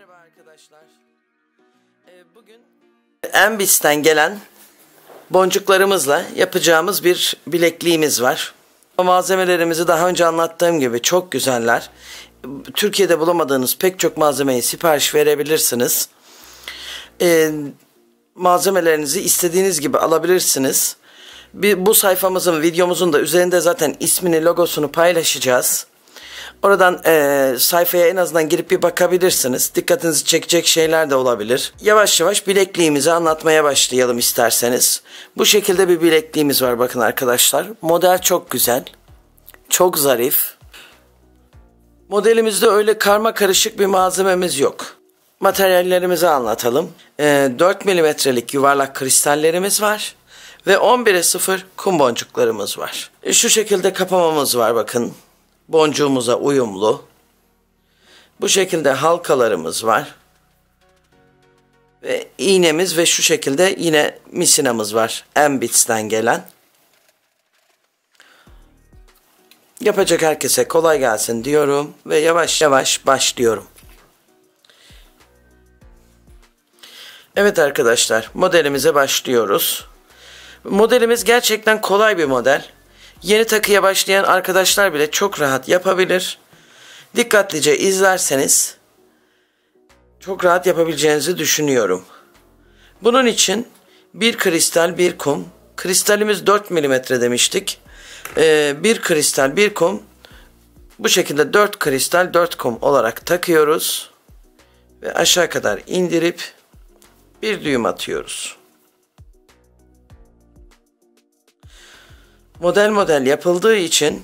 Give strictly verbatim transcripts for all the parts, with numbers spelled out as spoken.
Merhaba arkadaşlar. Ee, bugün Embits'ten gelen boncuklarımızla yapacağımız bir bilekliğimiz var. Malzemelerimizi daha önce anlattığım gibi çok güzeller. Türkiye'de bulamadığınız pek çok malzemeyi sipariş verebilirsiniz. Ee, malzemelerinizi istediğiniz gibi alabilirsiniz. Bir, bu sayfamızın, videomuzun da üzerinde zaten ismini, logosunu paylaşacağız. Oradan e, sayfaya en azından girip bir bakabilirsiniz. Dikkatinizi çekecek şeyler de olabilir. Yavaş yavaş bilekliğimizi anlatmaya başlayalım isterseniz. Bu şekilde bir bilekliğimiz var bakın arkadaşlar. Model çok güzel. Çok zarif. Modelimizde öyle karma karışık bir malzememiz yok. Materyallerimizi anlatalım. E, dört milimetrelik yuvarlak kristallerimiz var. Ve on bire sıfır kum boncuklarımız var. E, şu şekilde kapamamız var bakın. Boncuğumuza uyumlu. Bu şekilde halkalarımız var. Ve iğnemiz ve şu şekilde yine misinamız var. Embits'ten gelen. Yapacak herkese kolay gelsin diyorum ve yavaş yavaş başlıyorum. Evet arkadaşlar, modelimize başlıyoruz. Modelimiz gerçekten kolay bir model. Yeni takıya başlayan arkadaşlar bile çok rahat yapabilir. Dikkatlice izlerseniz çok rahat yapabileceğinizi düşünüyorum. Bunun için bir kristal, bir kum. Kristalimiz dört milimetre demiştik. Ee, bir kristal, bir kum. Bu şekilde dört kristal, dört kum olarak takıyoruz. Ve aşağı kadar indirip bir düğüm atıyoruz. Model model yapıldığı için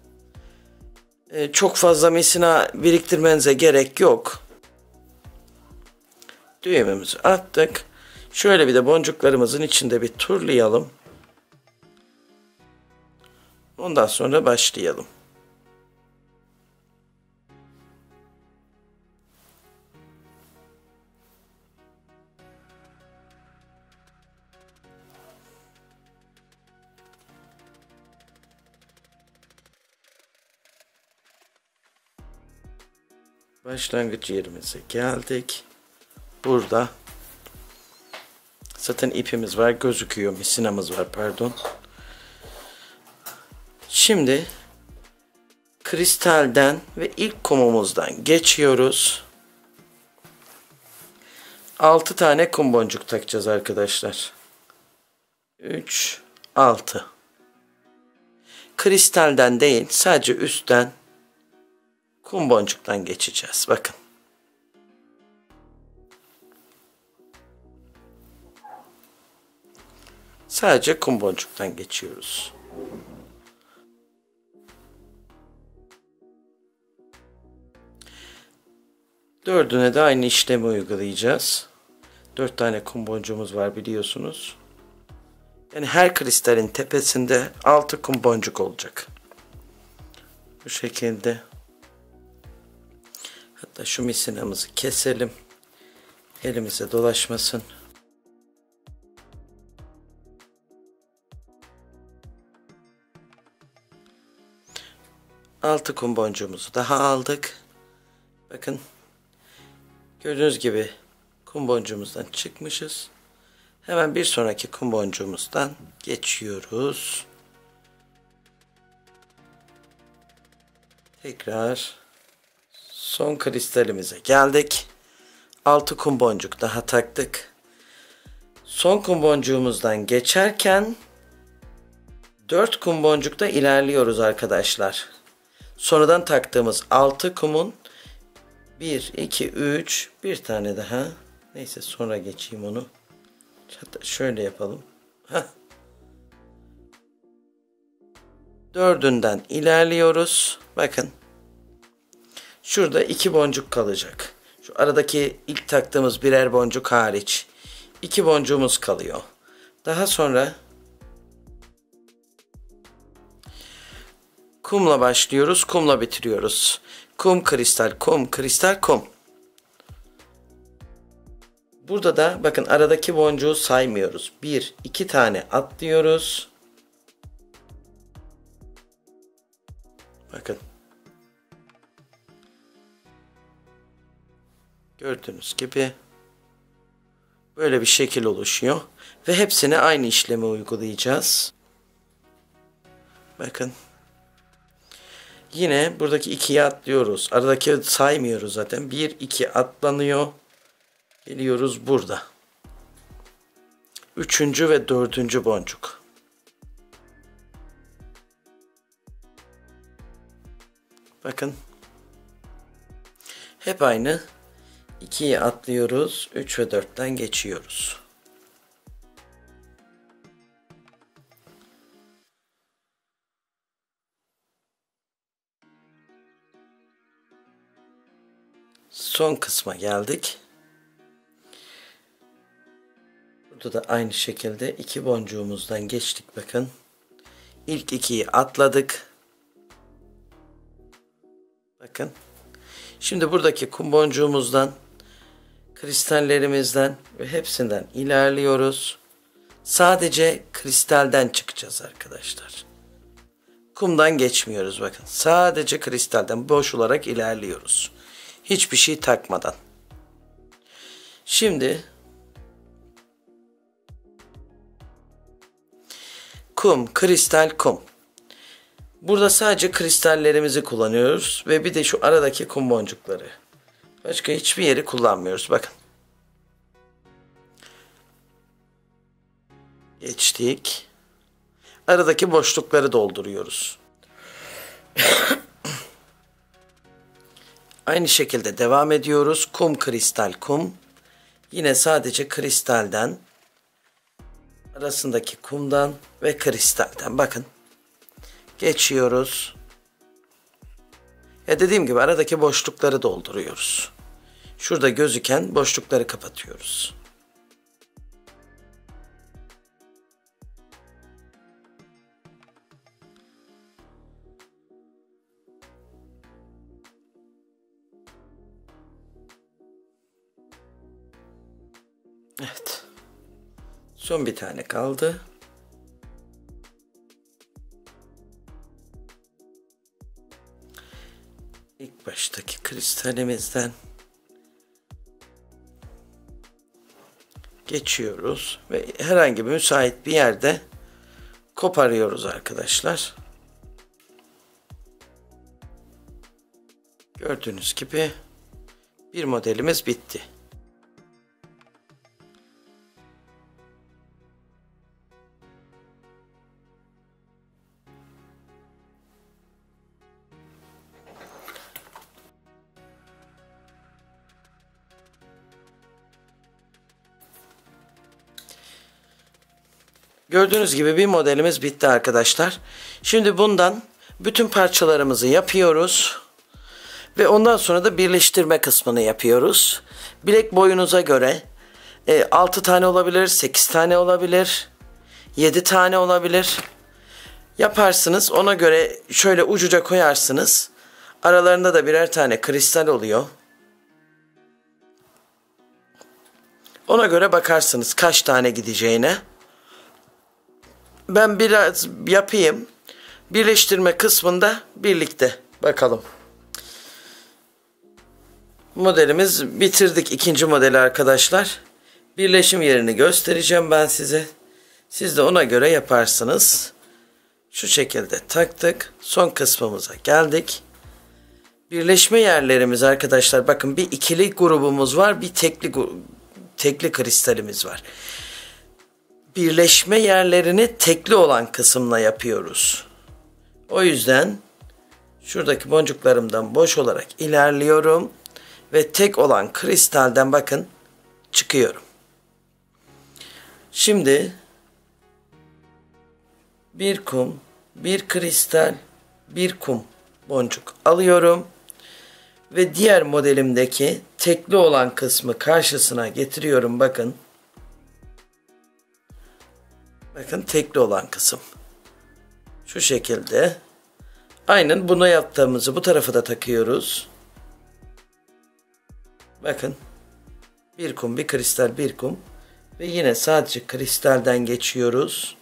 e, çok fazla misina biriktirmenize gerek yok. Düğümümüzü attık. Şöyle bir de boncuklarımızın içinde bir turlayalım. Ondan sonra başlayalım. Başlangıç yerimize geldik. Burada zaten ipimiz var, gözüküyor. Misinamız var, pardon. Şimdi kristalden ve ilk kumumuzdan geçiyoruz. altı tane kum boncuk takacağız arkadaşlar. üç, altı. Kristalden değil, sadece üstten kum boncuktan geçeceğiz. Bakın. Sadece kum boncuktan geçiyoruz. Dördüne de aynı işlemi uygulayacağız. Dört tane kum boncuğumuz var biliyorsunuz. Yani her kristalin tepesinde altı kum boncuk olacak. Bu şekilde. Hatta şu misinamızı keselim. Elimize dolaşmasın. Altı kum boncuğumuzu daha aldık. Bakın. Gördüğünüz gibi kum boncuğumuzdan çıkmışız. Hemen bir sonraki kum boncuğumuzdan geçiyoruz. Tekrar son kristalimize geldik. altı kum boncuk daha taktık. Son kum boncuğumuzdan geçerken dört kum boncukta ilerliyoruz arkadaşlar. Sonradan taktığımız altı kumun bir, iki, üç, bir tane daha. Neyse sonra geçeyim onu. Hatta şöyle yapalım. Heh. Dördünden ilerliyoruz. Bakın. Şurada iki boncuk kalacak. Şu aradaki ilk taktığımız birer boncuk hariç. iki boncuğumuz kalıyor. Daha sonra kumla başlıyoruz. Kumla bitiriyoruz. Kum, kristal, kum, kristal, kum. Burada da bakın aradaki boncuğu saymıyoruz. Bir, iki tane atlıyoruz. Bakın. Gördüğünüz gibi böyle bir şekil oluşuyor. Ve hepsine aynı işlemi uygulayacağız. Bakın. Yine buradaki ikiye atlıyoruz. Aradaki saymıyoruz zaten. bir iki atlanıyor. Geliyoruz burada. Üçüncü ve dördüncü boncuk. Bakın. Hep aynı. ikiye atlıyoruz. üç ve dörtten geçiyoruz. Son kısma geldik. Burada da aynı şekilde iki boncuğumuzdan geçtik bakın. İlk ikiyi atladık. Bakın. Şimdi buradaki kum boncuğumuzdan, kristallerimizden ve hepsinden ilerliyoruz. Sadece kristalden çıkacağız arkadaşlar. Kumdan geçmiyoruz bakın. Sadece kristalden boş olarak ilerliyoruz. Hiçbir şey takmadan. Şimdi kum, kristal, kum. Burada sadece kristallerimizi kullanıyoruz ve bir de şu aradaki kum boncukları. Başka hiçbir yeri kullanmıyoruz. Bakın. Geçtik. Aradaki boşlukları dolduruyoruz. Aynı şekilde devam ediyoruz. Kum, kristal, kum. Yine sadece kristalden, arasındaki kumdan ve kristalden. Bakın. Geçiyoruz. Ya dediğim gibi aradaki boşlukları dolduruyoruz. Şurada gözüken boşlukları kapatıyoruz. Evet. Son bir tane kaldı. İlk baştaki kristalimizden geçiyoruz ve herhangi bir müsait bir yerde koparıyoruz arkadaşlar. Gördüğünüz gibi bir modelimiz bitti. Gördüğünüz gibi bir modelimiz bitti arkadaşlar. Şimdi bundan bütün parçalarımızı yapıyoruz. Ve ondan sonra da birleştirme kısmını yapıyoruz. Bilek boyunuza göre e, altı tane olabilir, sekiz tane olabilir, yedi tane olabilir. Yaparsınız. Ona göre şöyle ucuca koyarsınız. Aralarında da birer tane kristal oluyor. Ona göre bakarsınız kaç tane gideceğine. Ben biraz yapayım. Birleştirme kısmında birlikte bakalım. Modelimiz bitirdik, ikinci modeli arkadaşlar. Birleşim yerini göstereceğim ben size. Siz de ona göre yaparsınız. Şu şekilde taktık. Son kısmımıza geldik. Birleşme yerlerimiz arkadaşlar, bakın bir ikili grubumuz var, bir tekli tekli kristalimiz var. Birleşme yerlerini tekli olan kısımla yapıyoruz. O yüzden şuradaki boncuklarımdan boş olarak ilerliyorum ve tek olan kristalden bakın çıkıyorum. Şimdi bir kum, bir kristal, bir kum boncuk alıyorum ve diğer modelimdeki tekli olan kısmı karşısına getiriyorum. Bakın. Bakın tekli olan kısım. Şu şekilde. Aynen buna yaptığımızı bu tarafa da takıyoruz. Bakın. Bir kum, bir kristal, bir kum. Ve yine sadece kristalden geçiyoruz.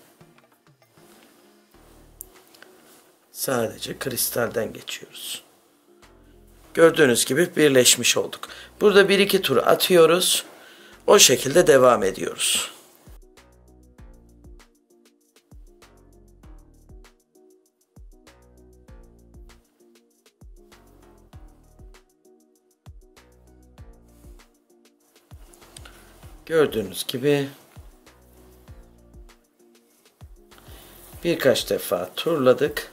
Sadece kristalden geçiyoruz. Gördüğünüz gibi birleşmiş olduk. Burada bir iki tur atıyoruz. O şekilde devam ediyoruz. Gördüğünüz gibi birkaç defa turladık.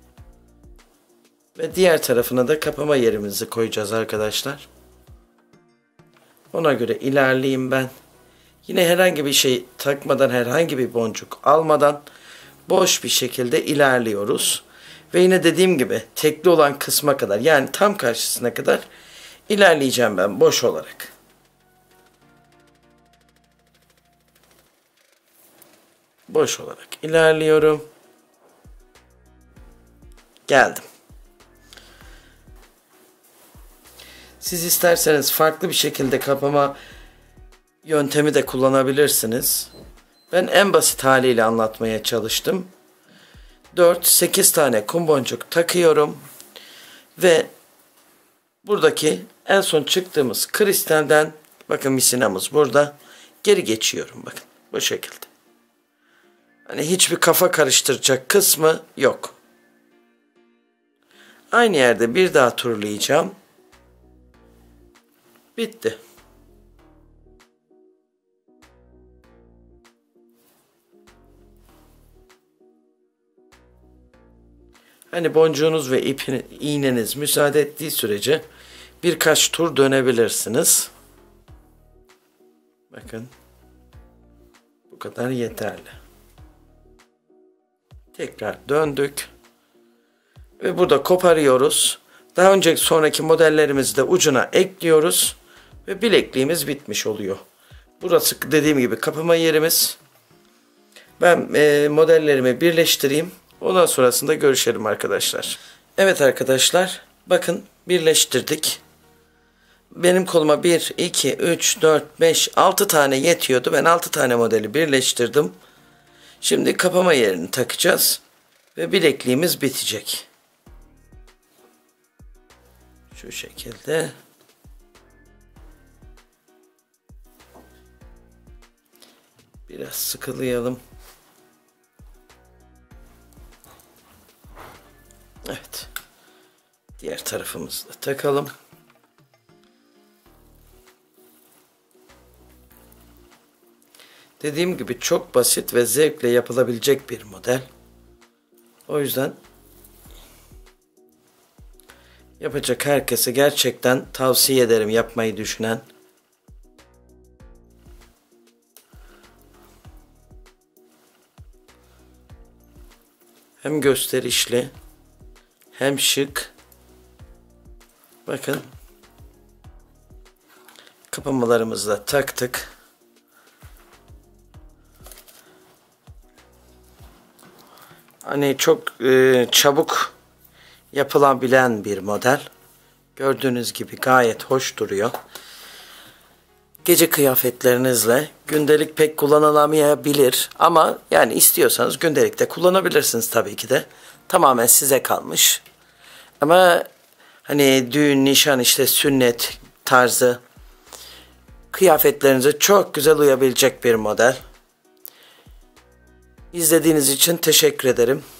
Ve diğer tarafına da kapama yerimizi koyacağız arkadaşlar. Ona göre ilerleyeyim ben. Yine herhangi bir şey takmadan, herhangi bir boncuk almadan boş bir şekilde ilerliyoruz. Ve yine dediğim gibi tekli olan kısma kadar, yani tam karşısına kadar ilerleyeceğim ben boş olarak. Boş olarak ilerliyorum. Geldim. Siz isterseniz farklı bir şekilde kapama yöntemi de kullanabilirsiniz. Ben en basit haliyle anlatmaya çalıştım. dört sekiz tane kum boncuk takıyorum. Ve buradaki en son çıktığımız kristalden, bakın misinamız burada, geri geçiyorum bakın bu şekilde. Hani hiçbir kafa karıştıracak kısmı yok. Aynı yerde bir daha turlayacağım. Bitti. Hani boncuğunuz ve ipin, iğneniz müsaade ettiği sürece birkaç tur dönebilirsiniz. Bakın. Bu kadar yeterli. Tekrar döndük. Ve burada koparıyoruz. Daha önceki sonraki modellerimizi de ucuna ekliyoruz. Ve bilekliğimiz bitmiş oluyor. Burası dediğim gibi kapama yerimiz. Ben e, modellerimi birleştireyim. Ondan sonrasında görüşelim arkadaşlar. Evet arkadaşlar. Bakın birleştirdik. Benim koluma bir, iki, üç, dört, beş, altı tane yetiyordu. Ben altı tane modeli birleştirdim. Şimdi kapama yerini takacağız. Ve bilekliğimiz bitecek. Şu şekilde. Biraz sıkılayalım. Evet. Diğer tarafımızı da takalım. Dediğim gibi çok basit ve zevkle yapılabilecek bir model. O yüzden yapacak herkese gerçekten tavsiye ederim, yapmayı düşünen. Hem gösterişli hem şık. Bakın. Kapamalarımızı da taktık. Hani çok e, çabuk yapılabilen bir model. Gördüğünüz gibi gayet hoş duruyor. Gece kıyafetlerinizle gündelik pek kullanılamayabilir ama yani istiyorsanız gündelik de kullanabilirsiniz tabii ki de. Tamamen size kalmış. Ama hani düğün, nişan, işte sünnet tarzı kıyafetlerinize çok güzel uyabilecek bir model. İzlediğiniz için teşekkür ederim.